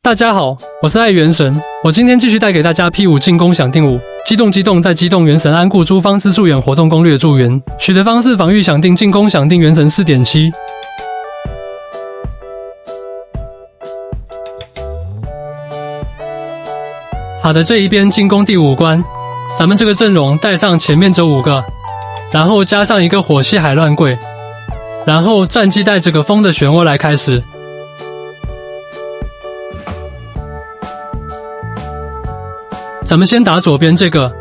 大家好，我是爱元神，我今天继续带给大家 P5 进攻响定5，机动再机动元神安固诸方之助远活动攻略助援，取得方式防御响定进攻响定元神 4.7。好的，这一边进攻第5关，咱们这个阵容带上前面这5个，然后加上一个火系海乱柜，然后战绩带这个风的漩涡来开始。 咱们先打左边这个，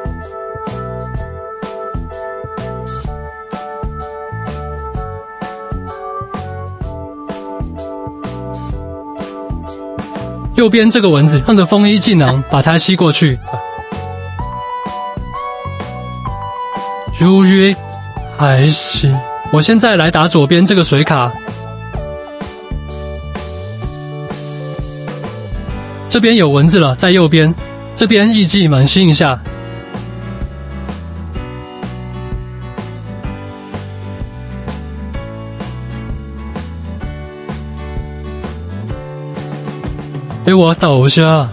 右边这个蚊子，按着风衣技能把它吸过去。如约还是，我现在来打左边这个水卡，这边有蚊子了，在右边。 这边艺伎猛吸一下，给我倒下，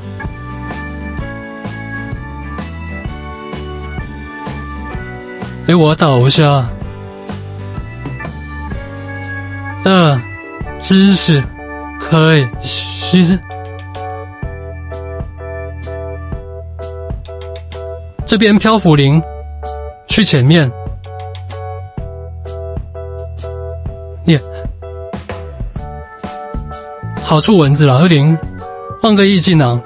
给我倒下，知识可以吸。 这边漂浮灵去前面，耶，好出蚊子了。20放个异技能，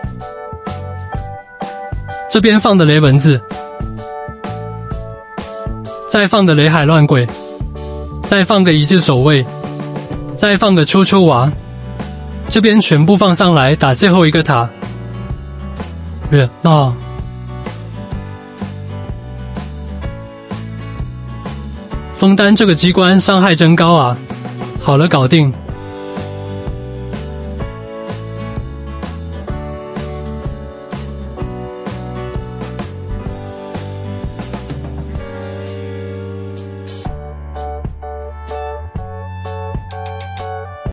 这边放的雷蚊子，再放个雷海乱鬼，再放个一字守卫，再放个秋秋娃，这边全部放上来打最后一个塔。枫丹这个机关伤害真高啊！好了，搞定。